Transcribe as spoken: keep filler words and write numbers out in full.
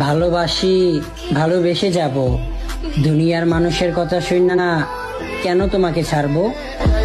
ভালোবাসি, ভালোবেসে যাব। দুনিয়ার মানুষের কথা শুন না, কেন তোমাকে ছাড়বো?